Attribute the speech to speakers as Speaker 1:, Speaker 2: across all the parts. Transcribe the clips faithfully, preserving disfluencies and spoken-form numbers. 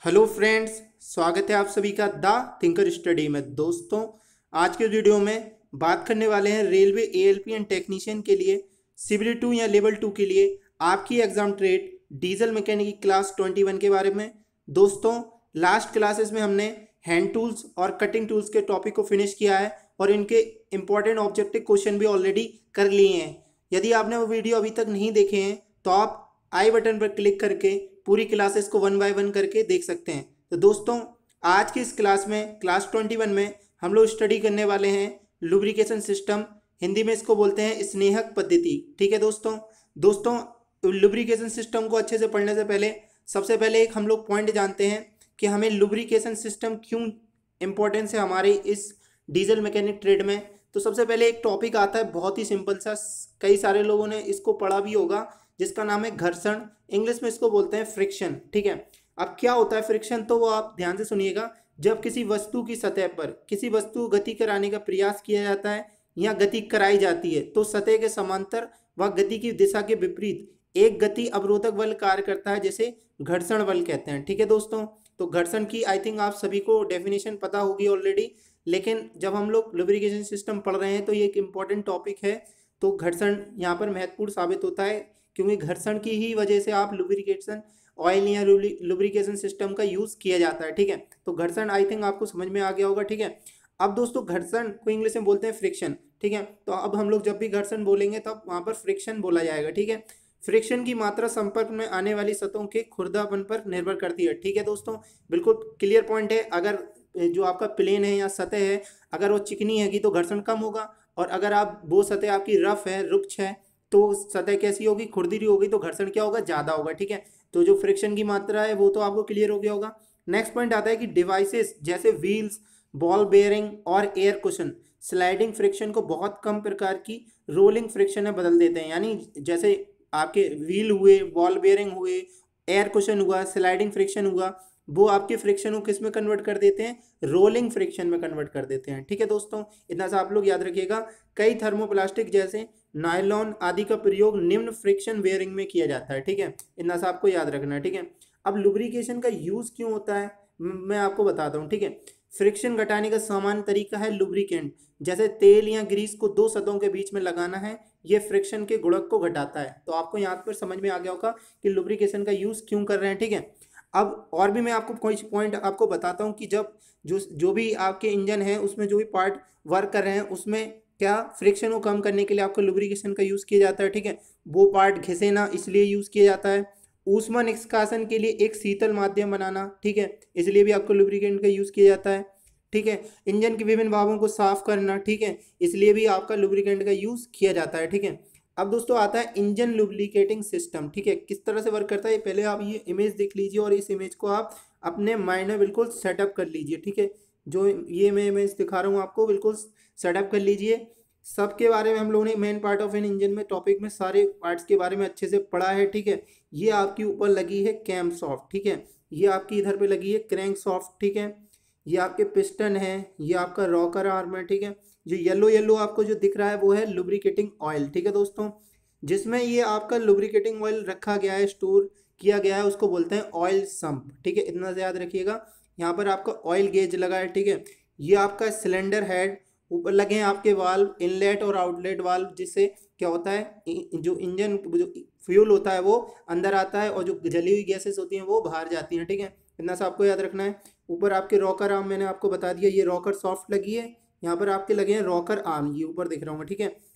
Speaker 1: Hello friends, स्वागत है आप सभी का द थिंकर स्टडी में। दोस्तों, आज के वीडियो में बात करने वाले हैं रेलवे एएलपी एंड टेक्नीशियन के लिए सीबीटी टू या लेवल टू के लिए आपकी exam trade diesel mechanic class twenty one के बारे में। दोस्तों, लास्ट क्लासेस में हमने हैंड टूल्स और कटिंग टूल्स के टॉपिक को फिनिश किया है और इनके इंपॉर्टेंट ऑब्जेक्टिव क्वेश्चन भी ऑलरेडी कर लिए हैं। यदि आपने वो वीडियो अभी तक नहीं देखे हैं तो आप आई बटन पर क्लिक करके पूरी क्लासेस को वन बाय वन करके देख सकते हैं। तो दोस्तों, आज की इस क्लास में क्लास ट्वेंटी वन में हम लोग स्टडी करने वाले हैं लुब्रिकेशन सिस्टम, हिंदी में इसको बोलते हैं स्नेहक पद्धति। ठीक है दोस्तों दोस्तों लुब्रिकेशन सिस्टम को अच्छे से पढ़ने से पहले सबसे पहले एक हम लोग पॉइंट जानते हैं कि हमें लुब्रिकेशन सिस्टम क्यों इम्पोर्टेंस है हमारे इस डीजल मैकेनिक ट्रेड में। तो सबसे पहले एक टॉपिक आता है बहुत ही सिंपल सा, कई सारे लोगों ने इसको पढ़ा भी होगा, जिसका नाम है घर्षण। इंग्लिश में इसको बोलते हैं फ्रिक्शन। ठीक है, अब क्या होता है फ्रिक्शन, तो वो आप ध्यान से सुनिएगा। जब किसी वस्तु की सतह पर किसी वस्तु को गति कराने का प्रयास किया जाता है या गति कराई जाती है तो सतह के समांतर व गति की दिशा के विपरीत एक गति अवरोधक बल कार्य करता है, जैसे घर्षण बल कहते हैं। ठीक है दोस्तों, तो घर्षण की आई थिंक आप सभी को डेफिनेशन पता होगी ऑलरेडी, लेकिन जब हम लोग लुब्रिकेशन सिस्टम पढ़ रहे हैं तो ये एक इम्पॉर्टेंट टॉपिक है। तो घर्षण यहाँ पर महत्वपूर्ण साबित होता है, क्योंकि घर्षण की ही वजह से आप लुब्रिकेशन ऑयल या लुब्रिकेशन सिस्टम का यूज़ किया जाता है। ठीक है, तो घर्षण आई थिंक आपको समझ में आ गया होगा। ठीक है, अब दोस्तों घर्षण को इंग्लिश में बोलते हैं फ्रिक्शन। ठीक है, तो अब हम लोग जब भी घर्षण बोलेंगे तब वहाँ पर फ्रिक्शन बोला जाएगा। ठीक है, फ्रिक्शन की मात्रा संपर्क में आने वाली सतहों के खुरदरापन पर निर्भर करती है। ठीक है दोस्तों, बिल्कुल क्लियर पॉइंट है। अगर जो आपका प्लेन है या सतह है, अगर वो चिकनी हैगी तो घर्षण कम होगा, और अगर आप वो सतह आपकी रफ है, रुक्ष है, तो सतह कैसी होगी, खुरदरी होगी, तो घर्षण क्या होगा, ज़्यादा होगा। ठीक है, तो जो फ्रिक्शन की मात्रा है वो तो आपको क्लियर हो गया होगा। नेक्स्ट पॉइंट आता है कि डिवाइसेस जैसे व्हील्स, बॉल बेयरिंग और एयर कुशन स्लाइडिंग फ्रिक्शन को बहुत कम प्रकार की रोलिंग फ्रिक्शन में बदल देते हैं। यानी जैसे आपके व्हील हुए, बॉल बेयरिंग हुए, एयर कुशन हुआ, स्लाइडिंग फ्रिक्शन हुआ, वो आपके फ्रिक्शन को किस में कन्वर्ट कर देते हैं, रोलिंग फ्रिक्शन में कन्वर्ट कर देते हैं। ठीक है दोस्तों, इतना सा आप लोग याद रखिएगा। कई थर्मोप्लास्टिक जैसे नायलॉन आदि का प्रयोग निम्न फ्रिक्शन बेयरिंग में किया जाता है। ठीक है, इतना सा आपको याद रखना है। ठीक है, अब लुब्रिकेशन का यूज़ क्यों होता है मैं आपको बताता हूँ। ठीक है, फ्रिक्शन घटाने का सामान्य तरीका है लुब्रिकेंट, जैसे तेल या ग्रीस को दो सतहों के बीच में लगाना है, ये फ्रिक्शन के गुणक को घटाता है। तो आपको यहाँ पर समझ में आ गया होगा कि लुब्रिकेशन का यूज़ क्यों कर रहे हैं। ठीक है, अब और भी मैं आपको कुछ पॉइंट आपको बताता हूँ कि जब जो जो भी आपके इंजन है उसमें जो भी पार्ट वर्क कर रहे हैं उसमें क्या फ्रिक्शन को कम करने के लिए आपको लुब्रिकेशन का यूज़ किया जाता है। ठीक है, वो पार्ट घिसे ना इसलिए यूज़ किया जाता है। ऊष्मा निष्कासन के लिए एक शीतल माध्यम बनाना, ठीक है, इसलिए भी आपको लुब्रिकेंट का यूज़ किया जाता है। ठीक है, इंजन के विभिन्न भागों को साफ करना, ठीक है, इसलिए भी आपका लुब्रिकेंट का यूज़ किया जाता है। ठीक है, अब दोस्तों आता है इंजन लुब्रिकेटिंग सिस्टम। ठीक है, किस तरह से वर्क करता है पहले आप ये इमेज देख लीजिए और इस इमेज को आप अपने माइंड में बिल्कुल सेटअप कर लीजिए। ठीक है, जो ये मैं इमेज दिखा रहा हूँ आपको बिल्कुल सेटअप कर लीजिए। सबके बारे में हम लोगों ने main part of an engine में टॉपिक में सारे पार्ट्स के बारे में अच्छे से पढ़ा है। ठीक है, ये आपकी ऊपर लगी है कैम सॉफ्ट। ठीक है, ये आपकी इधर पे लगी है क्रैंक सॉफ्ट। ठीक है, ये आपके पिस्टन है, ये आपका रॉकर आर्म है। ठीक है, जो येलो येलो आपको जो दिख रहा है वो है लुब्रिकेटिंग ऑयल। ठीक है दोस्तों, जिसमें ये आपका लुब्रिकेटिंग ऑयल रखा गया है, स्टोर किया गया है, उसको बोलते हैं ऑयल सम्प। ठीक है, इतना से याद रखिएगा। यहाँ पर आपका ऑयल गेज लगा है। ठीक है, ये आपका सिलेंडर हेड, ऊपर लगे हैं आपके वाल्व, इनलेट और आउटलेट वाल्व, जिससे क्या होता है जो इंजन जो फ्यूल होता है वो अंदर आता है और जो जली हुई गैसेस होती हैं वो बाहर जाती हैं। ठीक है, इतना सा आपको याद रखना है। ऊपर आपके रॉकर आर्म मैंने आपको बता दिया, ये रॉकर सॉफ्ट लगी है। यहाँ पर आपके लगे हैं रॉकर आर्म, ये ऊपर दिख रहा हूँ। ठीक है,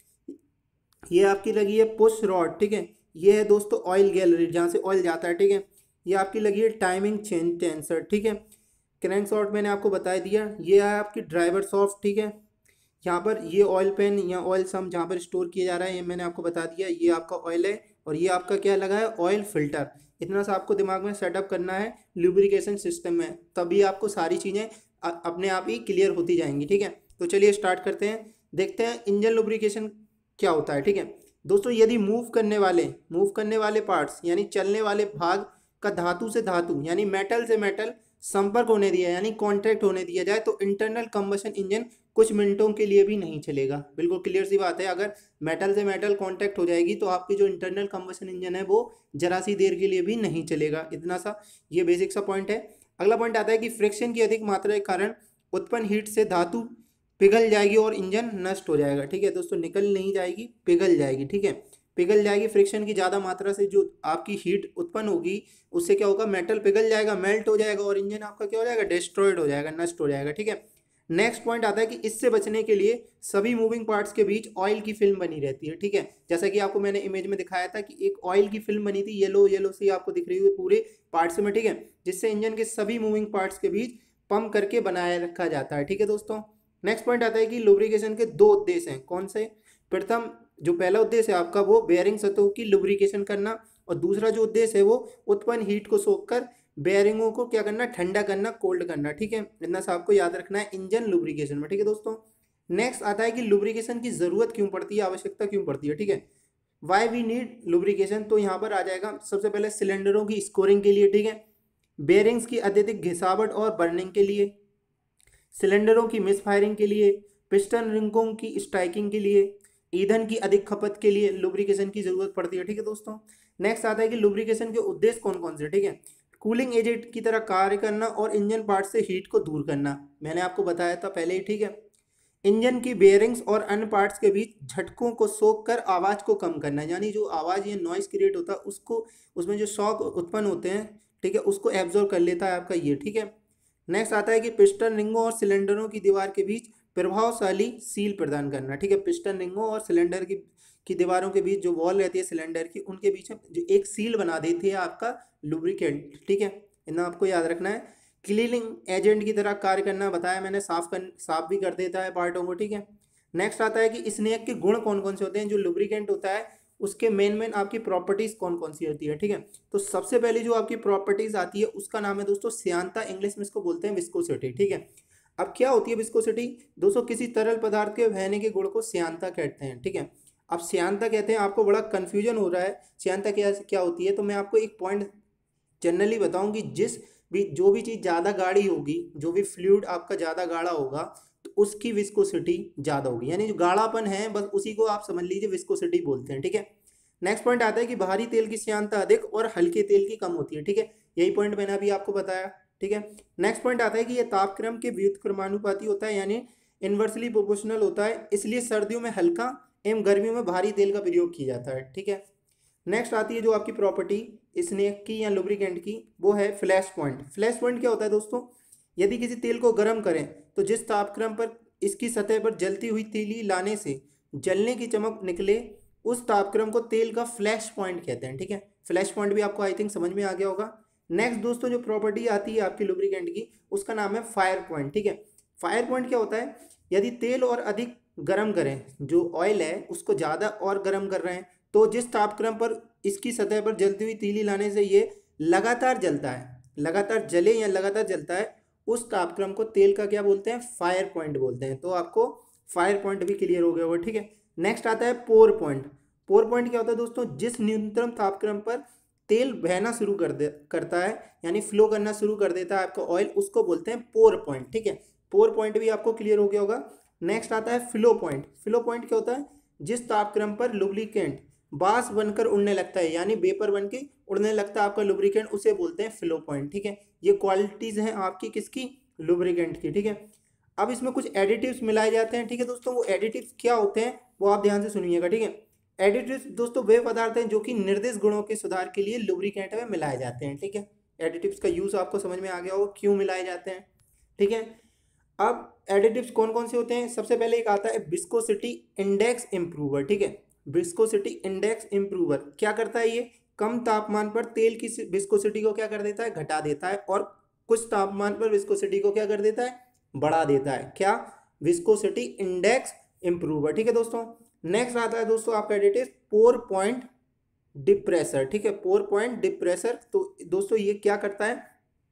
Speaker 1: ये आपकी लगी है पुश रॉड। ठीक है, ये है दोस्तों ऑयल गैलरी जहाँ से ऑयल जाता है। ठीक है, ये आपकी लगी है टाइमिंग चेन टेंसर। ठीक है, क्रैंक सॉफ्ट मैंने आपको बता दिया। ये है आपकी ड्राइवर सॉफ्ट। ठीक है, यहाँ पर ये ऑयल पेन या ऑयल सम जहाँ पर स्टोर किया जा रहा है ये मैंने आपको बता दिया। ये आपका ऑयल है और ये आपका क्या लगा है, ऑयल फिल्टर। इतना सा आपको दिमाग में सेटअप करना है लुब्रिकेशन सिस्टम में, तभी आपको सारी चीज़ें अपने आप ही क्लियर होती जाएंगी। ठीक है, तो चलिए स्टार्ट करते हैं, देखते हैं इंजन लुब्रिकेशन क्या होता है। ठीक है दोस्तों, यदि मूव करने वाले मूव करने वाले पार्ट्स यानी चलने वाले भाग का धातु से धातु यानी मेटल से मेटल संपर्क होने दिया यानी कॉन्टैक्ट होने दिया जाए तो इंटरनल कंबशन इंजन कुछ मिनटों के लिए भी नहीं चलेगा। बिल्कुल क्लियर सी बात है, अगर मेटल से मेटल कांटेक्ट हो जाएगी तो आपकी जो इंटरनल कंबशन इंजन है वो जरा सी देर के लिए भी नहीं चलेगा। इतना सा ये बेसिक सा पॉइंट है। अगला पॉइंट आता है कि फ्रिक्शन की अधिक मात्रा के कारण उत्पन्न हीट से धातु पिघल जाएगी और इंजन नष्ट हो जाएगा। ठीक है दोस्तों, निकल नहीं जाएगी, पिघल जाएगी। ठीक है, पिघल जाएगी। फ्रिक्शन की ज़्यादा मात्रा से जो आपकी हीट उत्पन्न होगी उससे क्या होगा, मेटल पिघल जाएगा, मेल्ट हो जाएगा और इंजन आपका क्या हो जाएगा, डिस्ट्रॉयड हो जाएगा, नष्ट हो जाएगा। ठीक है, नेक्स्ट पॉइंट आता है कि इससे बचने के लिए सभी मूविंग पार्ट्स के बीच ऑयल की फिल्म बनी रहती है। ठीक है, जैसा कि आपको मैंने इमेज में दिखाया था कि एक ऑयल की फिल्म बनी थी, येलो येलो सी आपको दिख रही हुई पूरे पार्ट्स में। ठीक है, जिससे इंजन के सभी मूविंग पार्ट्स के बीच पंप करके बनाए रखा जाता है। ठीक है दोस्तों, नेक्स्ट पॉइंट आता है कि लुब्रिकेशन के दो उद्देश्य हैं। कौन से? प्रथम जो पहला उद्देश्य है आपका वो बेयरिंग सतहों की लुब्रिकेशन करना, और दूसरा जो उद्देश्य है वो उत्पन्न हीट को सोखकर बेयरिंगों को क्या करना, ठंडा करना, कोल्ड करना। ठीक है, इतना सा आपको याद रखना है इंजन लुब्रिकेशन में। ठीक है दोस्तों, नेक्स्ट आता है कि लुब्रिकेशन की जरूरत क्यों पड़ती है, आवश्यकता क्यों पड़ती है। ठीक है, वाई वी नीड लुब्रिकेशन, तो यहाँ पर आ जाएगा सबसे पहले सिलेंडरों की स्कोरिंग के लिए। ठीक है, बेयरिंग्स की अत्यधिक घिसावट और बर्निंग के लिए, सिलेंडरों की मिसफायरिंग के लिए, पिस्टन रिंगों की स्ट्राइकिंग के लिए, ईंधन की अधिक खपत के लिए लुब्रिकेशन की जरूरत पड़ती है। ठीक है दोस्तों, नेक्स्ट आता है कि लुब्रिकेशन के उद्देश्य कौन कौन से। ठीक है, कूलिंग एजेंट की तरह कार्य करना और इंजन पार्ट से हीट को दूर करना, मैंने आपको बताया था पहले ही। ठीक है, इंजन की बेयरिंग्स और अन्य पार्ट्स के बीच झटकों को सोख कर आवाज़ को कम करना, यानी जो आवाज़ या नॉइस क्रिएट होता है उसको, उसमें जो शॉक उत्पन्न होते हैं, ठीक है, उसको एब्जॉर्ब कर लेता है आपका ये। ठीक है, नेक्स्ट आता है कि पिस्टन रिंगों और सिलेंडरों की दीवार के बीच प्रभावशाली सील प्रदान करना। ठीक है, पिस्टन रिंगों और सिलेंडर की की दीवारों के बीच जो वॉल रहती है सिलेंडर की, उनके बीच में जो एक सील बना देती है आपका लुब्रिकेंट। ठीक है, इतना आपको याद रखना है। क्लीनिंग एजेंट की तरह कार्य करना, बताया मैंने, साफ कर साफ भी कर देता है पार्टों को। ठीक है, नेक्स्ट आता है कि स्नेक के गुण कौन कौन से होते हैं। जो लुब्रिकेंट होता है उसके मेन मेन आपकी प्रॉपर्टीज कौन कौन सी होती है। ठीक है, तो सबसे पहले जो आपकी प्रॉपर्टीज आती है उसका नाम है दोस्तों श्यानता, इंग्लिश में इसको बोलते हैं विस्कोसिटी। ठीक है, अब क्या होती है विस्कोसिटी दोस्तों, किसी तरल पदार्थ के बहने के गुण को श्यानता कहते हैं। ठीक है, अब श्यानता कहते हैं, आपको बड़ा कंफ्यूजन हो रहा है श्यानता क्या क्या होती है, तो मैं आपको एक पॉइंट जनरली बताऊं कि जिस भी जो भी चीज़ ज़्यादा गाढ़ी होगी, जो भी फ्लूइड आपका ज़्यादा गाढ़ा होगा तो उसकी विस्कोसिटी ज़्यादा होगी, यानी जो गाढ़ापन है बस उसी को आप समझ लीजिए विस्कोसिटी बोलते हैं। ठीक है, नेक्स्ट पॉइंट आता है कि भारी तेल की श्यानता अधिक और हल्के तेल की कम होती है। ठीक है, यही पॉइंट मैंने अभी आपको बताया। ठीक है, नेक्स्ट पॉइंट आता है कि यह तापक्रम के व्युत्क्रमानुपाती होता है, यानी इन्वर्सली प्रोपोर्शनल होता है, इसलिए सर्दियों में हल्का एवं गर्मियों में भारी तेल का प्रयोग किया जाता है। ठीक है, नेक्स्ट आती है जो आपकी प्रॉपर्टी स्नेक की या लुब्रिकेंट की, वो है फ्लैश पॉइंट। फ्लैश पॉइंट क्या होता है दोस्तों, यदि किसी तेल को गर्म करें तो जिस तापक्रम पर इसकी सतह पर जलती हुई तीली लाने से जलने की चमक निकले, उस तापक्रम को तेल का फ्लैश पॉइंट कहते हैं। ठीक है, फ्लैश पॉइंट भी आपको आई थिंक समझ में आ गया होगा। नेक्स्ट दोस्तों जो प्रॉपर्टी आती है आपकी लुब्रिकेंट की, उसका नाम है फायर पॉइंट। ठीक है, फायर पॉइंट क्या होता है, यदि तेल और अधिक गर्म करें, जो ऑयल है उसको ज़्यादा और गर्म कर रहे हैं, तो जिस तापक्रम पर इसकी सतह पर जलती हुई तीली लाने से ये लगातार जलता है, लगातार जले या लगातार जलता है, उस तापक्रम को तेल का क्या बोलते हैं, फायर पॉइंट बोलते हैं। तो आपको फायर पॉइंट भी क्लियर हो गया होगा। ठीक है, नेक्स्ट आता है पोर पॉइंट। पोर पॉइंट क्या होता है दोस्तों, जिस न्यूनतम तापक्रम पर तेल बहना शुरू कर दे करता है, यानी फ्लो करना शुरू कर देता है आपका ऑयल, उसको बोलते हैं पोर पॉइंट। ठीक है, पोर पॉइंट भी आपको क्लियर हो गया होगा। नेक्स्ट आता है फ्लो पॉइंट। फ्लो पॉइंट क्या होता है, जिस तापक्रम पर लुब्रिकेंट बास बनकर उड़ने लगता है, यानी वेपर बन के उड़ने लगता है आपका लुब्रिकेंट, उसे बोलते हैं फ्लो पॉइंट। ठीक है, ये क्वालिटीज हैं आपकी किसकी, लुब्रिकेंट की। ठीक है, अब इसमें कुछ एडिटिव्स मिलाए जाते हैं। ठीक है दोस्तों, वो एडिटिव्स क्या होते हैं वो आप ध्यान से सुनिएगा। ठीक है, एडिटिव्स दोस्तों वे पदार्थ हैं जो कि निर्दिष्ट गुणों के सुधार के लिए लुब्रिकेंट में मिलाए जाते हैं। ठीक है, एडिटिव्स का यूज आपको समझ में आ गया होगा क्यों मिलाए जाते हैं। ठीक है, अब एडिटिव्स कौन कौन से होते हैं, सबसे पहले एक आता है विस्कोसिटी इंडेक्स इम्प्रूवर। ठीक है, विस्कोसिटी इंडेक्स इम्प्रूवर क्या करता है, ये कम तापमान पर तेल की विस्कोसिटी को क्या कर देता है, घटा देता है, और कुछ तापमान पर विस्कोसिटी को क्या कर देता है, बढ़ा देता है। क्या, विस्कोसिटी इंडेक्स इम्प्रूवर। ठीक है दोस्तों, नेक्स्ट आता है दोस्तों आपका एडिटिव पोर पॉइंट डिप्रेसर। ठीक है, पोर पॉइंट डिप्रेसर, तो दोस्तों ये क्या करता है,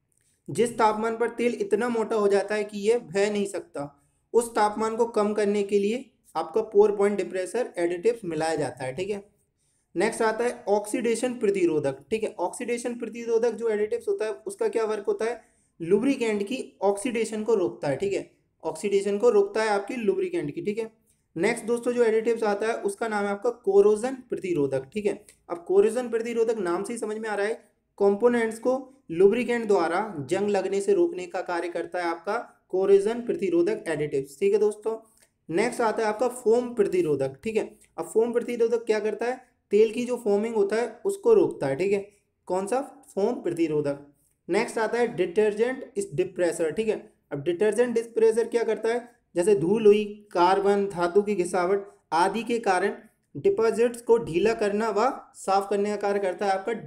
Speaker 1: जिस तापमान पर तेल इतना मोटा हो जाता है कि ये बह नहीं सकता, उस तापमान को कम करने के लिए आपका पोर पॉइंट डिप्रेसर एडिटिव्स मिलाया जाता है। ठीक है, नेक्स्ट आता है ऑक्सीडेशन प्रतिरोधक। ठीक है, ऑक्सीडेशन प्रतिरोधक जो एडिटिव्स होता है उसका क्या वर्क होता है, लुब्रिकेंट की ऑक्सीडेशन को रोकता है। ठीक है, ऑक्सीडेशन को रोकता है आपकी लुब्रिकेंट की। ठीक है, नेक्स्ट दोस्तों जो एडिटिव्स आता है उसका नाम है आपका कोरोजन प्रतिरोधक। ठीक है, अब कोरोजन प्रतिरोधक नाम से ही समझ में आ रहा है कंपोनेंट्स को लुब्रिकेंट द्वारा जंग लगने से रोकने का कार्य करता है आपका कोरोजन प्रतिरोधक एडिटिव्स। ठीक है दोस्तों, नेक्स्ट आता है आपका फोम प्रतिरोधक। ठीक है, अब फोम प्रतिरोधक क्या करता है, तेल की जो फोमिंग होता है उसको रोकता है। ठीक है, कौन सा, फोम प्रतिरोधक। नेक्स्ट आता है डिटर्जेंट डिप्रेसर। ठीक है, अब डिटर्जेंट डिप्रेसर क्या करता है, जैसे धूल हुई, कार्बन, धातु की घिसावट आदि के कारण डिपॉजिट्स को ढीला करना व साफ करने का कार्य करता है आपका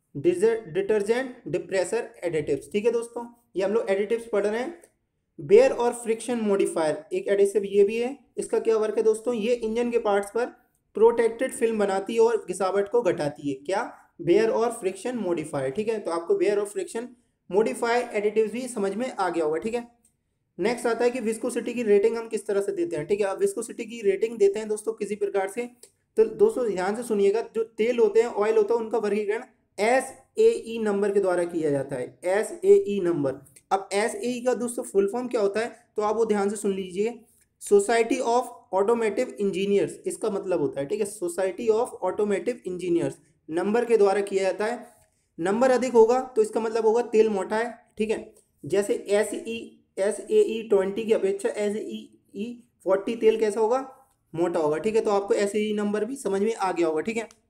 Speaker 1: डिटर्जेंट डिप्रेसर एडिटिव्स। ठीक है दोस्तों, ये हम लोग एडिटिव्स पढ़ रहे हैं। बेयर और फ्रिक्शन मॉडिफायर एक एडिटिव ये भी है। इसका क्या वर्क है दोस्तों, ये इंजन के पार्ट्स पर प्रोटेक्टेड फिल्म बनाती है और घिसावट को घटाती है। क्या, बेयर और फ्रिक्शन मॉडिफायर। ठीक है, तो आपको बेयर और फ्रिक्शन मॉडिफायर एडिटिव्स भी समझ में आ गया होगा। ठीक है, नेक्स्ट आता है कि विस्कोसिटी की रेटिंग हम किस तरह से देते हैं। ठीक है, अब विस्कोसिटी की रेटिंग देते हैं दोस्तों किसी प्रकार से, तो दोस्तों ध्यान से सुनिएगा, जो तेल होते हैं, ऑयल होता है, उनका वर्गीकरण एस ए ई नंबर के द्वारा किया जाता है। S A E number. अब एस ए ई का दोस्तों फुल फॉर्म क्या होता है, तो आप वो ध्यान से सुन लीजिए, सोसाइटी ऑफ ऑटोमेटिव इंजीनियर्स इसका मतलब होता है। ठीक है, society of automotive engineers number के द्वारा किया जाता है। नंबर अधिक होगा तो इसका मतलब होगा तेल मोटा है। ठीक है, जैसे S E S A E twenty की अपेक्षा एस ई ई फोर्टी तेल कैसा होगा, मोटा होगा। ठीक है, तो आपको एस ए ई नंबर भी समझ में आ गया होगा। ठीक है,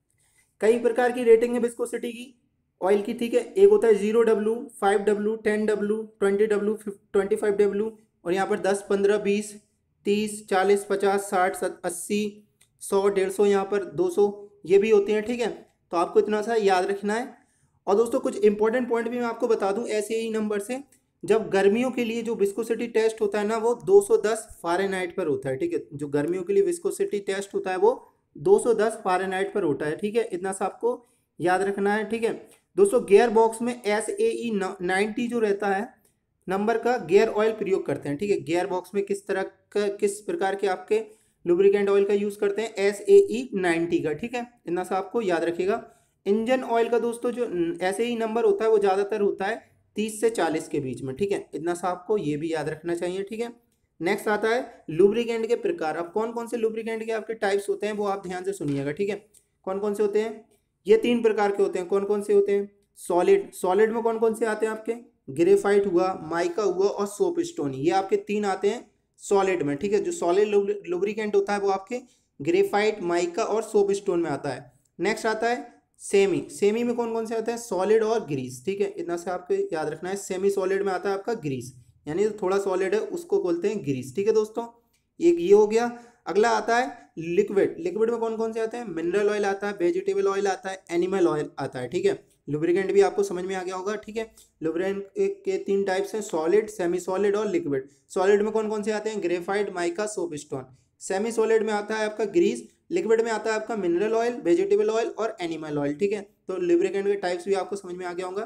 Speaker 1: कई प्रकार की रेटिंग है विस्कोसिटी की ऑयल की। ठीक है, एक होता है zero W, five W, ten W, twenty W, twenty five W, और यहाँ पर दस, पंद्रह, बीस, तीस, चालीस, पचास, साठ, अस्सी, सौ, डेढ़ सौ, यहाँ पर दो सौ, ये भी होते हैं। ठीक है, तो आपको इतना सा याद रखना है। और दोस्तों कुछ इंपॉर्टेंट पॉइंट भी मैं आपको बता दूं एस ए ई नंबर से। जब गर्मियों के लिए जो विस्कोसिटी टेस्ट होता है ना, वो दो सौ दस फ़ारेनहाइट पर होता है। ठीक है, जो गर्मियों के लिए विस्कोसिटी टेस्ट होता है वो दो सौ दस फ़ारेनहाइट पर होता है। ठीक है, इतना सा आपको याद रखना है। ठीक है दोस्तों, गियर बॉक्स में एस ए ई नाइन्टी जो रहता है नंबर का गियर ऑयल प्रयोग करते हैं। ठीक है, गियर बॉक्स में किस तरह का, किस प्रकार के आपके लुब्रिकेंट ऑयल का यूज़ करते हैं, एस ए ई नाइन्टी का। ठीक है, इतना सा आपको याद रखिएगा। इंजन ऑयल का दोस्तों जो एस ए ई नंबर होता है वो ज़्यादातर होता है तीस से चालीस के बीच में। ठीक है, इतना सा आपको ये भी याद रखना चाहिए। ठीक है, नेक्स्ट आता है लुब्रिकेंट के प्रकार। अब कौन कौन से लुब्रिकेंट के आपके टाइप्स होते हैं वो आप ध्यान से सुनिएगा। ठीक है, कौन कौन से होते हैं, ये तीन प्रकार के होते हैं। कौन कौन से होते हैं, सॉलिड। सॉलिड में कौन कौन से आते हैं आपके, ग्रेफाइट हुआ, माइका हुआ और सोप स्टोन, ये आपके तीन आते हैं सॉलिड में। ठीक है, जो सॉलिड लुब्रिकेंट होता है वो आपके ग्रेफाइट, माइका और सोप स्टोन में आता है। नेक्स्ट आता है सेमी। सेमी में कौन कौन से आते हैं, सॉलिड और ग्रीस। ठीक है, इतना से आपको याद रखना है। सेमी सॉलिड में आता है आपका ग्रीस, यानी थोड़ा सॉलिड है उसको बोलते हैं ग्रीस। ठीक है दोस्तों, एक ये हो गया। अगला आता है लिक्विड। लिक्विड में कौन कौन से आते हैं, मिनरल ऑयल आता है, वेजिटेबल ऑयल आता है, एनिमल ऑयल आता है। ठीक है, लुब्रिकेंट भी आपको समझ में आ गया होगा। ठीक है, लुब्रिकेंट के तीन टाइप्स हैं, सॉलिड, सेमी सॉलिड और लिक्विड। सॉलिड में कौन कौन से आते हैं, graphite, mica, soap stone. Semi solid में आता है आपका ग्रीस, लिक्विड में आता है आपका मिनरल ऑयल, वेजिटेबल ऑयल और एनिमल ऑयल। ठीक है, तो लुब्रिकेंट के टाइप्स भी आपको समझ में आ गया होगा।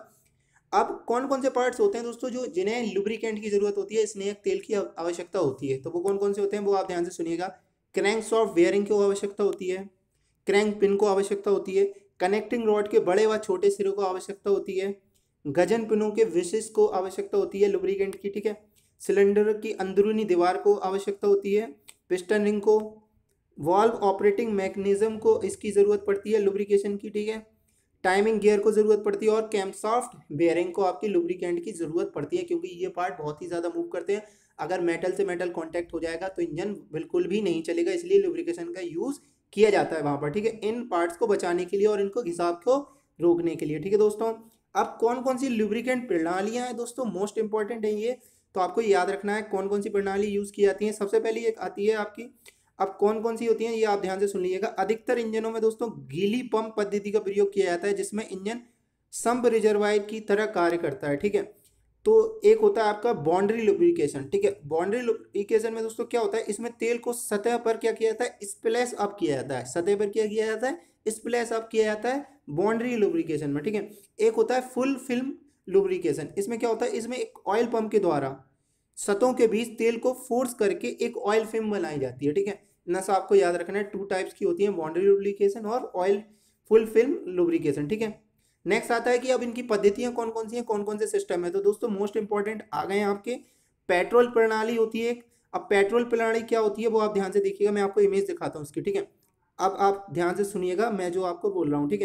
Speaker 1: अब कौन कौन से पार्ट्स होते हैं दोस्तों जो जिन्हें लुब्रिकेंट की जरूरत होती है, स्नेक तेल की आवश्यकता होती है, तो वो कौन कौन से होते हैं वो आप ध्यान से सुनिएगा। क्रैंक सॉफ्ट बेयरिंग की आवश्यकता होती है, क्रैंक पिन को आवश्यकता होती है, कनेक्टिंग रॉड के बड़े व छोटे सिरों को आवश्यकता होती है, गजन पिनों के विशिष्ट को आवश्यकता होती है लुब्रिकेंट की। ठीक है, सिलेंडर की अंदरूनी दीवार को आवश्यकता होती है, पिस्टन रिंग को, वॉल्व ऑपरेटिंग मैकेनिज्म को इसकी ज़रूरत पड़ती है लुब्रिकेशन की। ठीक है, टाइमिंग गियर को ज़रूरत पड़ती है और कैम्पशाफ्ट बेयरिंग को आपकी लुब्रिकेंट की ज़रूरत पड़ती है, क्योंकि ये पार्ट बहुत ही ज़्यादा मूव करते हैं। अगर मेटल से मेटल कांटेक्ट हो जाएगा तो इंजन बिल्कुल भी नहीं चलेगा, इसलिए लुब्रिकेशन का यूज़ किया जाता है वहाँ पर। ठीक है, इन पार्ट्स को बचाने के लिए और इनको घिसाव को रोकने के लिए। ठीक है दोस्तों, अब कौन कौन सी लुब्रिकेंट प्रणालियाँ हैं दोस्तों, मोस्ट इंपॉर्टेंट है ये, तो आपको याद रखना है कौन कौन सी प्रणाली यूज़ की जाती है। सबसे पहले एक आती है आपकी, अब कौन कौन सी होती हैं ये आप ध्यान से सुन लीजिएगा। अधिकतर इंजनों में दोस्तों गीली पंप पद्धति का प्रयोग किया जाता है, जिसमें इंजन सम्प रिजर्वायर की तरह कार्य करता है। ठीक है, तो एक होता है आपका बाउंड्री लुब्रिकेशन। ठीक है, बाउंड्री लुब्रिकेशन में दोस्तों क्या होता है, इसमें तेल को सतह पर क्या किया जाता है, स्प्लैश अप किया जाता है। सतह पर क्या किया जाता है, स्प्लैश अप किया जाता है बाउंड्री लुब्रिकेशन में। ठीक है, एक होता है फुल फिल्म लुब्रिकेशन। इसमें क्या होता है, इसमें एक ऑयल पंप के द्वारा सतहों के बीच तेल को फोर्स करके एक ऑयल फिल्म बनाई जाती है। ठीक है, ना सा आपको याद रखना है, टू टाइप्स की होती है, बाउंड्री लुब्रिकेशन और ऑयल फुल फिल्म लुब्रिकेशन। ठीक है, नेक्स्ट आता है कि अब इनकी पद्धतियां कौन कौन सी हैं, कौन कौन से सिस्टम है। तो दोस्तों मोस्ट इंपॉर्टेंट आ गए हैं आपके, पेट्रोल प्रणाली होती है। अब पेट्रोल प्रणाली क्या होती है वो आप ध्यान से देखिएगा, मैं आपको इमेज दिखाता हूँ उसकी। ठीक है, अब आप ध्यान से सुनिएगा मैं जो आपको बोल रहा हूँ। ठीक है,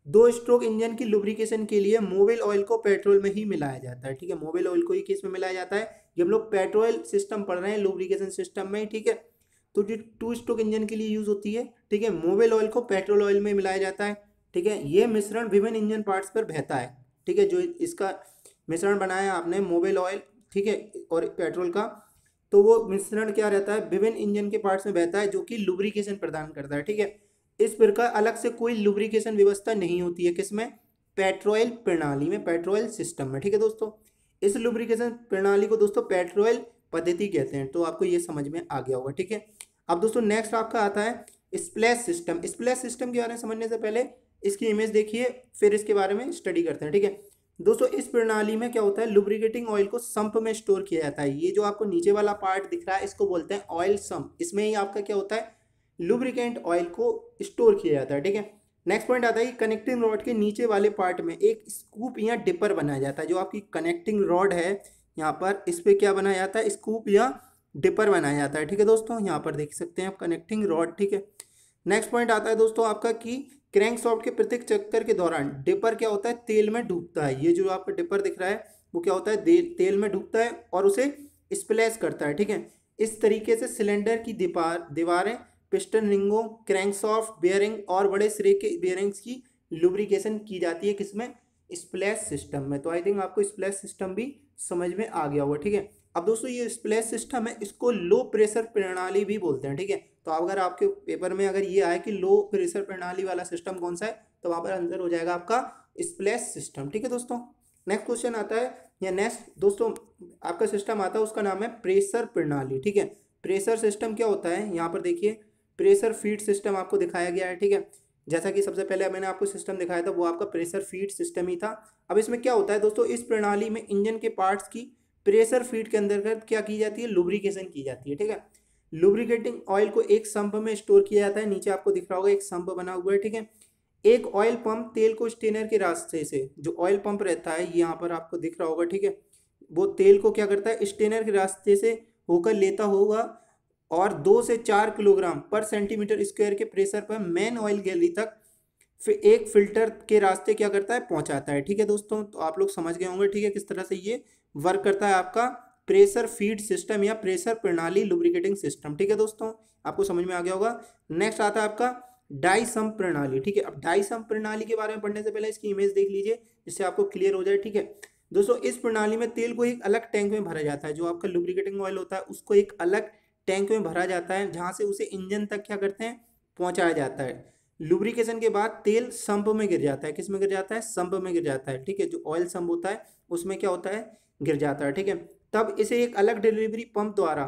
Speaker 1: दो स्ट्रोक इंजन की लुब्रिकेशन के लिए मोबिल ऑयल को पेट्रोल में ही मिलाया जाता है, ठीक है। मोबिल ऑयल को ही किस में मिलाया जाता है, ये हम लोग पेट्रोल सिस्टम पढ़ रहे हैं लुब्रिकेशन सिस्टम में, ठीक है। तो जो टू स्ट्रोक इंजन के लिए यूज होती है, ठीक है, मोबिल ऑयल को पेट्रोल ऑयल में मिलाया जाता है, ठीक है। ये मिश्रण विभिन्न इंजन पार्ट्स पर बहता है, ठीक है। जो इसका मिश्रण बनाया आपने मोबिल ऑयल, ठीक है, और पेट्रोल का, तो वो मिश्रण क्या रहता है, विभिन्न इंजन के पार्ट्स में बहता है, जो कि लुब्रिकेशन प्रदान करता है, ठीक है। इस प्रकार अलग से कोई लुब्रिकेशन व्यवस्था नहीं होती है किसमें, पेट्रोल प्रणाली में, पेट्रोल सिस्टम में, ठीक है दोस्तों। इस लुब्रिकेशन प्रणाली को दोस्तों पेट्रोल पद्धति कहते हैं, तो आपको ये समझ में आ गया होगा, ठीक है। अब दोस्तों नेक्स्ट आपका आता है स्प्लैश सिस्टम। स्प्लैश सिस्टम के बारे में समझने से पहले इसकी इमेज देखिए, फिर इसके बारे में स्टडी करते हैं, ठीक है दोस्तों। इस प्रणाली में क्या होता है, लुब्रिकेटिंग ऑयल को सम्प में स्टोर किया जाता है। ये जो आपको नीचे वाला पार्ट दिख रहा है इसको बोलते हैं ऑयल सम्प। इसमें ही आपका क्या होता है, लुब्रिकेंट ऑयल को स्टोर किया जाता है, ठीक है। नेक्स्ट पॉइंट आता है कि कनेक्टिंग रॉड के नीचे वाले पार्ट में एक स्कूप या डिपर बनाया जाता है। जो आपकी कनेक्टिंग रॉड है यहाँ पर, इस पर क्या बनाया जाता है, स्कूप या डिपर बनाया जाता है, ठीक है दोस्तों। यहाँ पर देख सकते हैं आप कनेक्टिंग रॉड, ठीक है। नेक्स्ट पॉइंट आता है दोस्तों आपका कि क्रैंकशाफ्ट के प्रत्येक चक्कर के दौरान डिपर क्या होता है, तेल में डूबता है। ये जो आपका डिपर दिख रहा है वो क्या होता है, तेल में डूबता है और उसे स्प्लैश करता है, ठीक है। इस तरीके से सिलेंडर की दीवार दीवारें पिस्टन रिंगों, क्रैंकशाफ्ट, बेयरिंग और बड़े सिरे के बेयरिंग्स की लुब्रिकेशन की जाती है किसमें, स्प्लैश सिस्टम में। तो आई थिंक आपको स्प्लैश सिस्टम भी समझ में आ गया होगा, ठीक है। अब दोस्तों ये स्प्लैश सिस्टम है, इसको लो प्रेशर प्रणाली भी बोलते हैं, ठीक है। तो अगर आपके पेपर में अगर ये आए कि लो प्रेशर प्रणाली वाला सिस्टम कौन सा है, तो वहाँ पर आंसर हो जाएगा आपका स्प्लैश सिस्टम, ठीक है दोस्तों। नेक्स्ट क्वेश्चन आता है या नेक्स्ट दोस्तों आपका सिस्टम आता है, उसका नाम है प्रेशर प्रणाली, ठीक है। प्रेशर सिस्टम क्या होता है, यहाँ पर देखिए प्रेशर फीड सिस्टम आपको दिखाया गया है, ठीक है। जैसा कि सबसे पहले मैंने आपको सिस्टम दिखाया था वो आपका प्रेशर फीड सिस्टम ही था। अब इसमें क्या होता है दोस्तों, इस प्रणाली में इंजन के पार्ट्स की प्रेशर फीड के अंतर्गत क्या की जाती है, लुब्रिकेशन की जाती है, ठीक है। लुब्रिकेटिंग ऑयल को एक संप में स्टोर किया जाता है, नीचे आपको दिख रहा होगा एक संप बना हुआ है, ठीक है। एक ऑयल पंप तेल को स्टेनर के रास्ते से, जो ऑयल पंप रहता है यहाँ पर आपको दिख रहा होगा, ठीक है, वो तेल को क्या करता है, स्टेनर के रास्ते से होकर लेता होगा और दो से चार किलोग्राम पर सेंटीमीटर स्क्वायर के प्रेशर पर मेन ऑयल गैलरी तक फिर एक फिल्टर के रास्ते क्या करता है, पहुंचाता है, ठीक है दोस्तों। तो आप लोग समझ गए होंगे, ठीक है, किस तरह से ये वर्क करता है आपका प्रेशर फीड सिस्टम या प्रेशर प्रणाली लुब्रिकेटिंग सिस्टम, ठीक है दोस्तों, आपको समझ में आ गया होगा। नेक्स्ट आता है आपका डाई सम्प प्रणाली, ठीक है। अब डाई सम्प प्रणाली के बारे में पढ़ने से पहले इसकी इमेज देख लीजिए जिससे आपको क्लियर हो जाए, ठीक है दोस्तों। इस प्रणाली में तेल को एक अलग टैंक में भरा जाता है, जो आपका लुब्रिकेटिंग ऑयल होता है उसको एक अलग टैंक में भरा जाता है, जहां से उसे इंजन तक क्या करते हैं, पहुंचाया जाता है। लुब्रिकेशन के बाद तेल संप में गिर जाता है, किस में गिर जाता है, संप में गिर जाता है, ठीक है। जो ऑयल संप होता है उसमें क्या होता है, गिर जाता है, ठीक है। तब इसे एक अलग डिलीवरी पंप द्वारा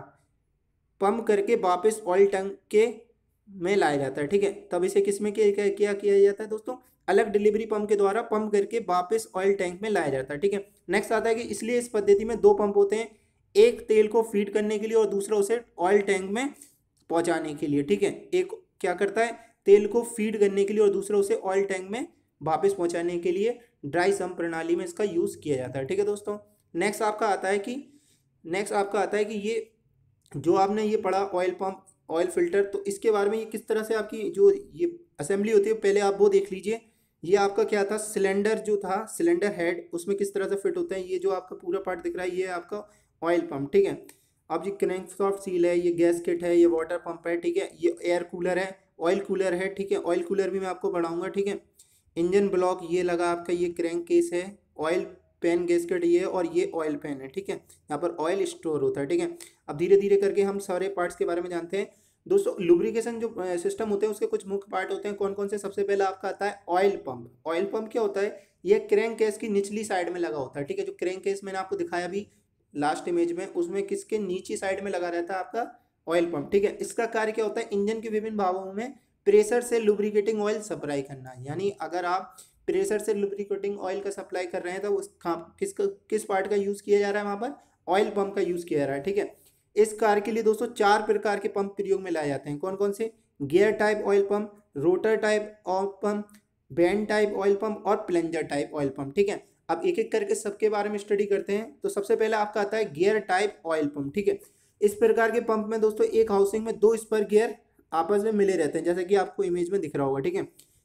Speaker 1: पंप करके वापस ऑयल टैंक के में लाया जाता है, ठीक है। तब इसे किस में क्या किया किया जाता है दोस्तों, अलग डिलीवरी पंप के द्वारा पंप करके वापस ऑयल टैंक में लाया जाता है, ठीक है। नेक्स्ट आता है कि इसलिए इस पद्धति में दो पंप होते हैं, एक तेल को फीड करने के लिए और दूसरा उसे ऑयल टैंक में पहुंचाने के लिए, ठीक है। एक क्या करता है, तेल को फीड करने के लिए और दूसरा उसे ऑयल टैंक में वापस पहुंचाने के लिए ड्राई सम्प प्रणाली में इसका यूज किया जाता है, ठीक है दोस्तों। नेक्स्ट आपका आता है कि नेक्स्ट आपका आता है कि ये जो आपने ये पढ़ा ऑयल पंप ऑयल फिल्टर, तो इसके बारे में ये किस तरह से आपकी जो ये असेंबली होती है पहले आप वो देख लीजिए। ये आपका क्या था, सिलेंडर जो था, सिलेंडर हेड उसमें किस तरह से फिट होता है। ये जो आपका पूरा पार्ट दिख रहा है ये आपका ऑयल पंप, ठीक है। अब ये क्रैंकशाफ्ट सील है, ये गैस किट है, ये वाटर पंप है, ठीक है। ये एयर कूलर है, ऑयल कूलर है, ठीक है। ऑयल कूलर भी मैं आपको बढ़ाऊंगा, ठीक है। इंजन ब्लॉक ये लगा आपका, ये क्रैंक केस है, ऑयल पेन गैसकेट ये है और ये ऑयल पेन है, ठीक है। यहाँ पर ऑयल स्टोर होता है, ठीक है। अब धीरे धीरे करके हम सारे पार्ट्स के बारे में जानते हैं दोस्तों। लुब्रिकेशन जो सिस्टम होते हैं उसके कुछ मुख्य पार्ट होते हैं, कौन कौन से। सबसे पहले आपका आता है ऑयल पंप। ऑयल पंप क्या होता है, ये क्रैंक केस की निचली साइड में लगा होता है, ठीक है। जो क्रैंक केस मैंने आपको दिखाया भी लास्ट इमेज में, उसमें किसके नीचे साइड में लगा रहता है आपका ऑयल पंप, ठीक है। इसका कार्य क्या होता है, इंजन के विभिन्न भागों में प्रेशर से लुब्रिकेटिंग ऑयल सप्लाई करना। यानी अगर आप प्रेशर से लुब्रिकेटिंग ऑयल का सप्लाई कर रहे हैं तो उस किस किस पार्ट का यूज किया जा रहा है, वहां पर ऑयल पंप का यूज किया जा रहा है, ठीक है। इस कार्य के लिए दोस्तों चार प्रकार के पंप प्रयोग में लाए जाते हैं, कौन कौन से, gear type oil pump, rotor type oil pump, band type oil pump और प्लंजर टाइप ऑयल पंप, ठीक है। अब एक एक करके सबके बारे में स्टडी करते हैं। तो सबसे पहले आपका आता है गियर टाइप ऑयल पंप, ठीक है। इस प्रकार के पंप में दोस्तों एक हाउसिंग में दो स्पर गियर आपस में मिले रहते हैं, जैसे कि आपको इमेज में दिख रहा होगा, ठीक है।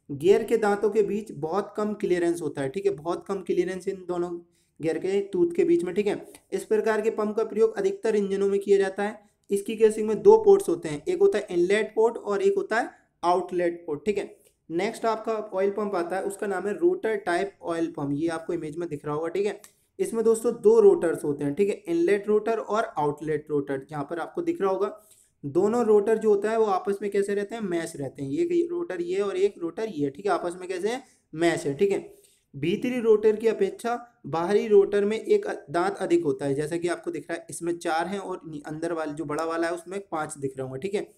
Speaker 1: गियर के दांतों के बीच बहुत कम क्लियरेंस होता है, ठीक है, बहुत कम क्लियरेंस इन दोनों गियर के टूथ के बीच में, ठीक है। इस प्रकार के पंप का प्रयोग अधिकतर इंजनों में किया जाता है। इसकी केसिंग में दो पोर्ट्स होते हैं, एक होता है इनलेट पोर्ट और एक होता है आउटलेट पोर्ट, ठीक है। नेक्स्ट आपका ऑयल पंप आता है, उसका नाम है रोटर टाइप ऑयल पंप। ये आपको इमेज में दिख रहा होगा, ठीक है। इसमें दोस्तों दो रोटर्स होते हैं, ठीक है, इनलेट रोटर और आउटलेट रोटर। जहाँ पर आपको दिख रहा होगा दोनों रोटर जो होता है वो आपस में कैसे रहते हैं, मैश रहते हैं। ये रोटर ये और एक रोटर ये, ठीक है, आपस में कैसे है, मैश है, ठीक है। भीतरी रोटर की अपेक्षा बाहरी रोटर में एक दांत अधिक होता है, जैसा कि आपको दिख रहा है इसमें चार हैं और अंदर वाले जो बड़ा वाला है उसमें पांच दिख रहा होगा, ठीक है।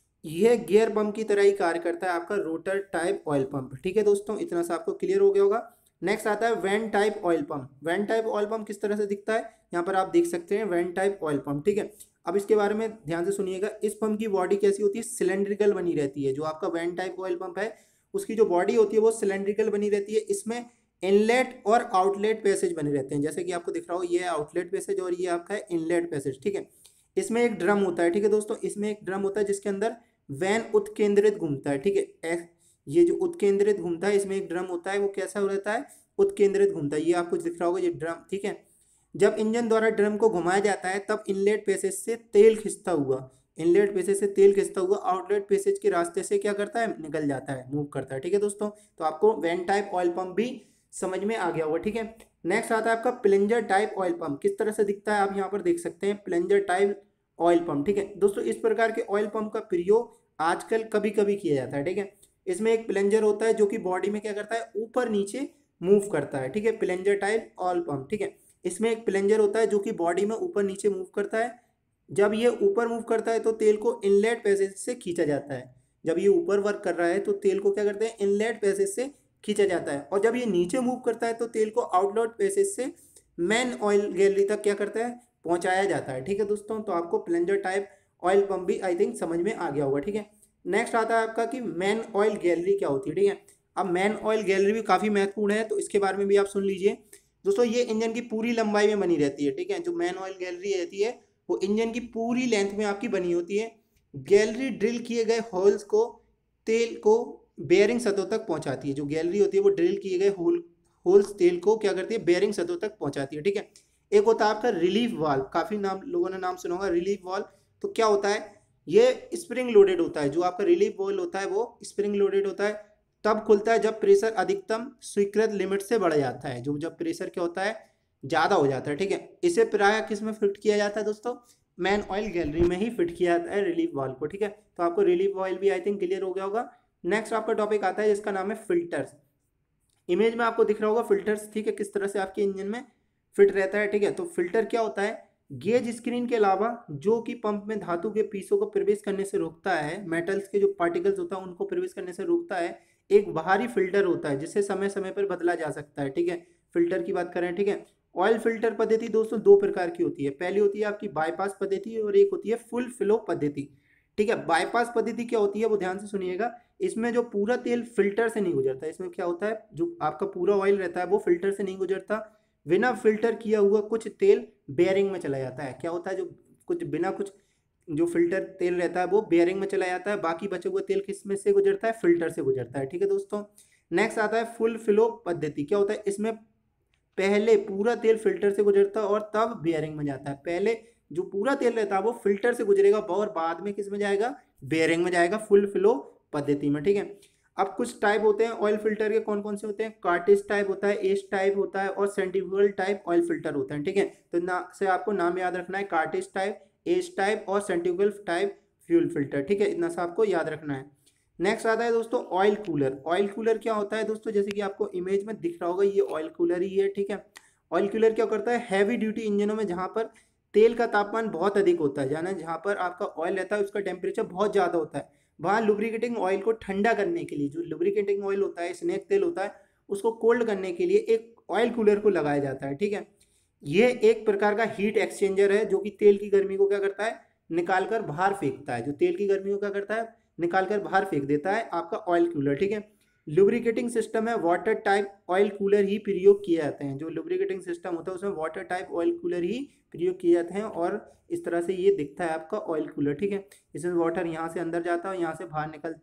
Speaker 1: यह गियर पंप की तरह ही कार्य करता है आपका रोटर टाइप ऑयल पंप, ठीक है दोस्तों, इतना सा आपको क्लियर हो गया होगा। नेक्स्ट आता है vane type oil pump. Vane type oil pump किस तरह से दिखता है, यहाँ पर आप देख सकते हैं वैन टाइप ऑयल पंप, ठीक है। अब इसके बारे में ध्यान से सुनिएगा। इस पंप की बॉडी कैसी होती है, सिलेंड्रिकल बनी रहती है। जो आपका वैन टाइप ऑयल पंप है उसकी जो बॉडी होती है वो सिलेंड्रिकल बनी रहती है। इसमें इनलेट और आउटलेट पैसेज बने रहते हैं, जैसे कि आपको दिख रहा हो ये आउटलेट पैसेज और ये आपका है इनलेट पैसेज, ठीक है। इसमें एक ड्रम होता है, ठीक है दोस्तों, इसमें एक ड्रम होता है जिसके अंदर वैन उत्केंद्रित घूमता है, ठीक है। ये जो उत्केंद्रित घूमता है इसमें एक ड्रम होता है, वो कैसा रहता है, उत्केंद्रित घूमता है। ये आपको दिख रहा होगा ये ड्रम, ठीक है। जब इंजन द्वारा ड्रम को घुमाया जाता है तब इनलेट पैसेज से तेल खिंचता हुआ इनलेट पैसेज से तेल खिंचता हुआ आउटलेट पैसेज के रास्ते से क्या करता है, निकल जाता है, मूव करता है, ठीक है दोस्तों। तो आपको वैन टाइप ऑयल पंप भी समझ में आ गया होगा, ठीक है। नेक्स्ट आता है आपका प्लंजर टाइप ऑयल पंप। किस तरह से दिखता है आप यहाँ पर देख सकते हैं, प्लंजर टाइप ऑयल पंप, ठीक है दोस्तों। इस प्रकार के ऑयल पंप का प्रयोग आजकल कभी कभी किया जाता है, ठीक है। इसमें एक प्लंजर होता है जो कि बॉडी में क्या करता है, ऊपर नीचे मूव करता है, ठीक है, प्लंजर टाइप ऑयल पंप, ठीक है। इसमें एक प्लंजर होता है जो कि बॉडी में ऊपर नीचे मूव करता है। जब ये ऊपर मूव करता है तो तेल को इनलेट पैसेज से खींचा जाता है। जब ये ऊपर वर्क कर रहा है तो तेल को क्या करते हैं, इनलेट पैसेज से खींचा जाता है। और जब ये नीचे मूव करता है तो तेल को आउटलेट पैसेज से मेन ऑयल गैलरी तक क्या करता है, पहुंचाया जाता है, ठीक है दोस्तों। तो आपको प्लंजर टाइप ऑयल पंप भी आई थिंक समझ में आ गया होगा, ठीक है। नेक्स्ट आता है आपका कि मेन ऑयल गैलरी क्या होती है, ठीक है। अब मेन ऑयल गैलरी भी काफ़ी महत्वपूर्ण है, तो इसके बारे में भी आप सुन लीजिए दोस्तों। ये इंजन की पूरी लंबाई में बनी रहती है, ठीक है। जो मेन ऑयल गैलरी रहती है वो इंजन की पूरी लेंथ में आपकी बनी होती है। गैलरी ड्रिल किए गए होल्स को तेल को बेयरिंग सतहों तक पहुंचाती है। जो गैलरी होती है वो ड्रिल किए गए होल होल्स तेल को क्या करती है, बेयरिंग सतहों तक पहुंचाती है, ठीक है। एक होता है आपका रिलीफ वाल्व, काफ़ी नाम लोगों ने नाम सुना होगा रिलीफ वाल्व। तो क्या होता है, ये स्प्रिंग लोडेड होता है। जो आपका रिलीफ वाल्व होता है वो स्प्रिंग लोडेड होता है, तब खुलता है जब प्रेशर अधिकतम स्वीकृत लिमिट से बढ़ जाता है। जो जब प्रेशर क्या होता है, ज़्यादा हो जाता है, ठीक है। इसे प्रायः किस में फिट किया जाता है दोस्तों, मेन ऑयल गैलरी में ही फिट किया जाता है रिलीफ वाल्व को, ठीक है। तो आपको रिलीफ वाल्व भी आई थिंक क्लियर हो गया होगा। नेक्स्ट आपका टॉपिक आता है जिसका नाम है फिल्टर्स। इमेज में आपको दिख रहा होगा फिल्टर्स, ठीक है, किस तरह से आपके इंजन में फिट रहता है, ठीक है। तो फिल्टर क्या होता है, गेज स्क्रीन के अलावा जो कि पंप में धातु के पीसों को प्रवेश करने से रोकता है, मेटल्स के जो पार्टिकल्स होता है उनको प्रवेश करने से रोकता है, एक बाहरी फिल्टर होता है जिसे समय समय पर बदला जा सकता है, ठीक है। फिल्टर की बात करें, ठीक है। ऑयल फिल्टर पद्धति दोस्तों दो प्रकार की होती है। पहली होती है आपकी बाईपास पद्धति और एक होती है फुल फ्लो पद्धति, ठीक है। बाईपास पद्धति क्या होती है वो ध्यान से सुनिएगा। इसमें जो पूरा तेल फिल्टर से नहीं गुजरता, इसमें क्या होता है, जो आपका पूरा ऑयल रहता है वो फिल्टर से नहीं गुजरता, बिना फिल्टर किया हुआ कुछ तेल बेयरिंग में चला जाता है। क्या होता है, जो कुछ बिना कुछ जो फिल्टर तेल रहता है वो बेयरिंग में चला जाता है, बाकी बचे हुए तेल किस में से गुजरता है, फिल्टर से गुजरता है, ठीक है दोस्तों। नेक्स्ट आता है फुल फ्लो पद्धति। क्या होता है, इसमें पहले पूरा तेल फिल्टर से गुजरता है और तब बेयरिंग में जाता है। पहले जो पूरा तेल रहता है वो फिल्टर से गुजरेगा और बाद में किस में जाएगा, बेयरिंग में जाएगा, फुल फ्लो पद्धति में, ठीक है। अब कुछ टाइप होते हैं ऑयल फिल्टर के, कौन कौन से होते हैं, कार्टेज टाइप होता है, एज टाइप होता है और सेंट्रीफ्यूगल टाइप ऑयल फिल्टर होता है, ठीक है। तो ना से आपको नाम याद रखना है, कार्टेज टाइप, एज टाइप और सेंट्रीफ्यूगल टाइप फ्यूल फिल्टर, ठीक है, इतना सा आपको याद रखना है। नेक्स्ट आता है दोस्तों ऑयल कूलर। ऑयल कूलर क्या होता है दोस्तों, जैसे कि आपको इमेज में दिख रहा होगा ये ऑयल कूलर ही है, ठीक है। ऑयल कूलर क्या करता है, हैवी ड्यूटी इंजनों में जहाँ पर तेल का तापमान बहुत अधिक होता है, यानी जहाँ पर आपका ऑयल रहता है उसका टेम्परेचर बहुत ज़्यादा होता है, वहाँ लुब्रिकेटिंग ऑयल को ठंडा करने के लिए, जो लुब्रिकेटिंग ऑयल होता है, स्नेक तेल होता है, उसको कोल्ड करने के लिए एक ऑयल कूलर को लगाया जाता है, ठीक है। ये एक प्रकार का हीट एक्सचेंजर है जो कि तेल की गर्मी को क्या करता है, निकाल कर बाहर फेंकता है। जो तेल की गर्मी को क्या करता है, निकाल कर बाहर फेंक देता है आपका ऑयल कूलर, ठीक है। लुब्रिकेटिंग सिस्टम है, वाटर टाइप ऑयल कूलर ही प्रयोग किए जाते हैं। जो लुब्रिकेटिंग सिस्टम होता है उसमें वाटर टाइप ऑयल कूलर ही प्रयोग किए जाते हैं और इस तरह से ये दिखता है आपका ऑयल कूलर, ठीक है। इसमें वाटर यहाँ से अंदर जाता है और यहाँ से बाहर निकलता है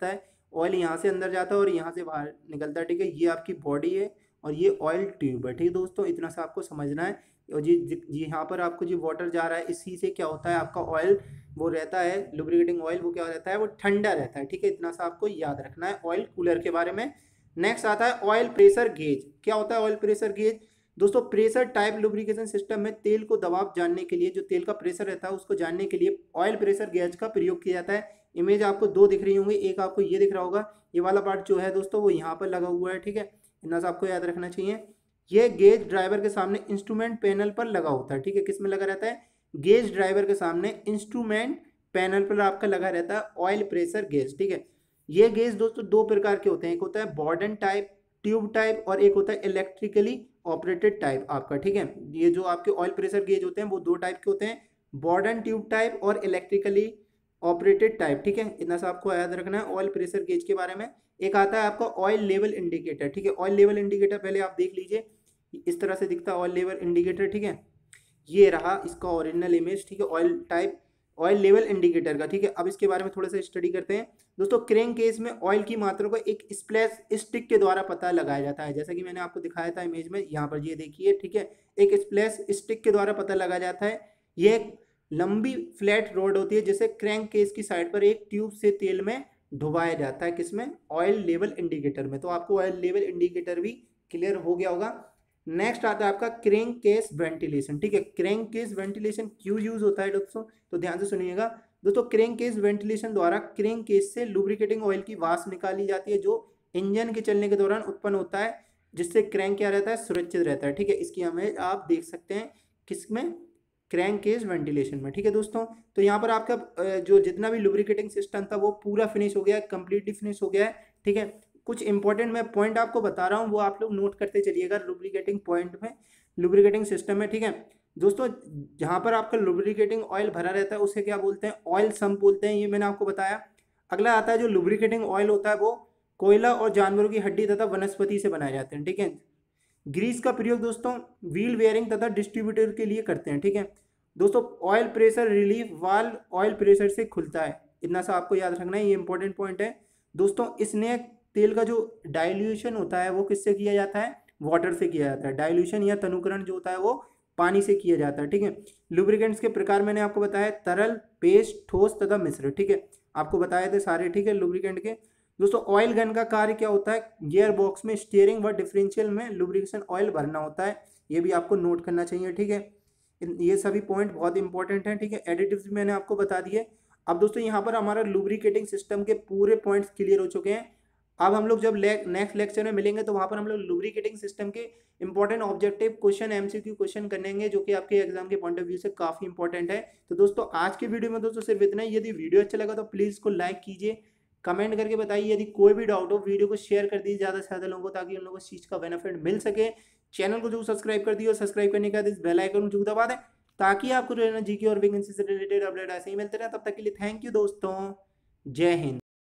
Speaker 1: ऑयल यहाँ से अंदर जाता है और यहाँ से बाहर निकलता है, ठीक है। ये आपकी बॉडी है और ये ऑयल ट्यूब है, ठीक है दोस्तों, इतना सा आपको समझना है। और जी जी यहाँ पर आपको जो वाटर जा रहा है इसी से क्या होता है, आपका ऑयल वो रहता है लुब्रिकेटिंग ऑयल, वो क्या रहता है, वो ठंडा रहता है, ठीक है। इतना सा आपको याद रखना है ऑयल कूलर के बारे में। नेक्स्ट आता है ऑयल प्रेशर गेज। क्या होता है ऑयल प्रेशर गेज दोस्तों? प्रेशर टाइप लुब्रिकेशन सिस्टम में तेल को दबाव जानने के लिए, जो तेल का प्रेशर रहता है उसको जानने के लिए ऑयल प्रेशर गेज का प्रयोग किया जाता है। इमेज आपको दो दिख रही होंगी, एक आपको ये दिख रहा होगा, ये वाला पार्ट जो है दोस्तों वो यहाँ पर लगा हुआ है, ठीक है। इतना सा आपको याद रखना चाहिए। ये गेज ड्राइवर के सामने इंस्ट्रूमेंट पैनल पर लगा होता है, ठीक है। किस में लगा रहता है? गेज ड्राइवर के सामने इंस्ट्रूमेंट पैनल पर आपका लगा रहता है ऑयल प्रेशर गेज, ठीक है। ये गेज दोस्तों दो प्रकार के होते हैं, एक होता है बॉर्डन टाइप ट्यूब टाइप और एक होता है इलेक्ट्रिकली ऑपरेटेड टाइप आपका, ठीक है। ये जो आपके ऑयल प्रेशर गेज होते हैं वो दो टाइप के होते हैं, बॉर्डन ट्यूब टाइप और इलेक्ट्रिकली ऑपरेटेड टाइप, ठीक है। इतना सा आपको याद रखना है ऑयल प्रेशर गेज के बारे में। एक आता है आपका ऑयल लेवल इंडिकेटर, ठीक है। ऑयल लेवल इंडिकेटर पहले आप देख लीजिए, इस तरह से दिखता है ऑयल लेवल इंडिकेटर, ठीक है। ये रहा इसका ओरिजिनल इमेज, ठीक है, oil type oil level indicator का, ठीक है। अब इसके बारे में थोड़ा सा स्टडी करते हैं दोस्तों। क्रैंक केस में ऑयल की मात्रा को एक स्प्लैश स्टिक के द्वारा पता लगाया जाता है, जैसा कि मैंने आपको दिखाया था इमेज में, यहाँ पर ये देखिए, ठीक है। एक स्प्लैश स्टिक के द्वारा पता लगाया जाता है। ये एक लंबी फ्लैट रोड होती है जिसे क्रैंक केस की साइड पर एक ट्यूब से तेल में डुबाया जाता है, किसमें? ऑयल लेवल इंडिकेटर में। तो आपको ऑयल लेवल इंडिकेटर भी क्लियर हो गया होगा। नेक्स्ट आता है आपका क्रैंक केस वेंटिलेशन, ठीक है। क्रैंक केस वेंटिलेशन क्यों यूज होता है दोस्तों? तो ध्यान से सुनिएगा दोस्तों। क्रैंक केस वेंटिलेशन द्वारा क्रैंक केस से लुब्रिकेटिंग ऑयल की वाष्प निकाली जाती है जो इंजन के चलने के दौरान उत्पन्न होता है, जिससे क्रैंक क्या रहता है, सुरक्षित रहता है, ठीक है। इसकी हमें आप देख सकते हैं किसमें? क्रैंक केस वेंटिलेशन में, ठीक है दोस्तों। तो यहाँ पर आपका जो जितना भी लुब्रिकेटिंग सिस्टम था वो पूरा फिनिश हो गया है, कंप्लीटली फिनिश हो गया है, ठीक है। कुछ इंपॉर्टेंट मैं पॉइंट आपको बता रहा हूँ, वो आप लोग नोट करते चलिएगा लुब्रिकेटिंग पॉइंट में, लुब्रिकेटिंग सिस्टम में, ठीक है दोस्तों। जहाँ पर आपका लुब्रिकेटिंग ऑयल भरा रहता है उसे क्या बोलते हैं? ऑयल सम्प बोलते हैं, ये मैंने आपको बताया। अगला आता है जो लुब्रिकेटिंग ऑयल होता है वो कोयला और जानवरों की हड्डी तथा वनस्पति से बनाए जाते हैं, ठीक है। ग्रीस का प्रयोग दोस्तों व्हील बेयरिंग तथा डिस्ट्रीब्यूटर के लिए करते हैं, ठीक है दोस्तों। Oil pressure relief valve oil pressure से खुलता है, इतना सा आपको याद रखना है, ये इंपॉर्टेंट पॉइंट है दोस्तों। इसने तेल का जो डाइल्यूशन होता है वो किससे किया जाता है? वाटर से किया जाता है। डाइल्यूशन या तनुकरण जो होता है वो पानी से किया जाता है, ठीक है। लुब्रिकेंट्स के प्रकार मैंने आपको बताया, तरल, पेस्ट, ठोस तथा मिश्र, ठीक है, आपको बताए थे सारे, ठीक है, लुब्रिकेंट के दोस्तों। ऑयल गन का कार्य क्या होता है? गियर बॉक्स में स्टीयरिंग व डिफरेंशियल में लुब्रिकेशन ऑयल भरना होता है, ये भी आपको नोट करना चाहिए, ठीक है। ये सभी पॉइंट बहुत इंपॉर्टेंट हैं, ठीक है। एडिटिव्स भी मैंने आपको बता दिए। अब दोस्तों यहाँ पर हमारा लुब्रिकेटिंग सिस्टम के पूरे पॉइंट्स क्लियर हो चुके हैं। अब हम लोग जब नेक्स्ट लेक्चर में मिलेंगे तो वहाँ पर हम लोग लुब्रिकेटिंग सिस्टम के important objective question, MCQ question करेंगे, जो कि आपके एग्जाम के पॉइंट ऑफ व्यू से काफी इंपॉर्टेंट है। तो दोस्तों आज के वीडियो में दोस्तों सिर्फ इतना ही। यदि वीडियो अच्छा लगा तो प्लीज इसको लाइक कीजिए, कमेंट करके बताइए। यदि कोई भी डाउट हो वीडियो को शेयर कर दीजिए ज़्यादा से ज़्यादा लोगों को, ताकि उन लोगों को इस चीज़ का बेनिफिट मिल सके। चैनल को जो सब्सक्राइब कर दिए और सब्सक्राइब करने के बाद इस बेल आइकन को जरूर दबा दें, ताकि आपको जो है ना जीके और वैकेंसी से रिलेटेड अपडेट ऐसे ही मिलते रहे। तब तक के लिए थैंक यू दोस्तों, जय हिंद।